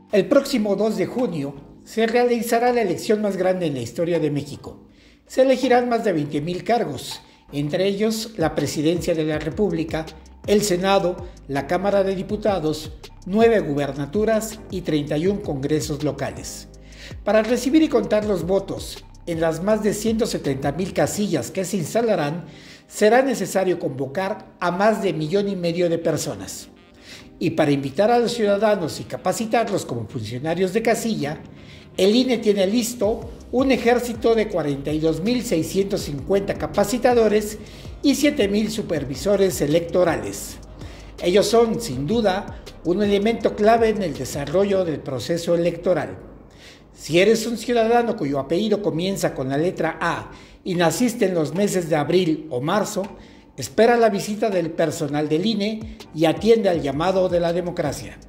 El próximo 2 de junio se realizará la elección más grande en la historia de México. Se elegirán más de 20,000 cargos, entre ellos la Presidencia de la República, el Senado, la Cámara de Diputados, 9 gubernaturas y 31 congresos locales. Para recibir y contar los votos en las más de 170,000 casillas que se instalarán, será necesario convocar a más de 1,5 millones de personas. Y para invitar a los ciudadanos y capacitarlos como funcionarios de casilla, el INE tiene listo un ejército de 42,650 capacitadores y 7,000 supervisores electorales. Ellos son, sin duda, un elemento clave en el desarrollo del proceso electoral. Si eres un ciudadano cuyo apellido comienza con la letra A y naciste en los meses de abril o marzo, espera la visita del personal del INE y atiende al llamado de la democracia.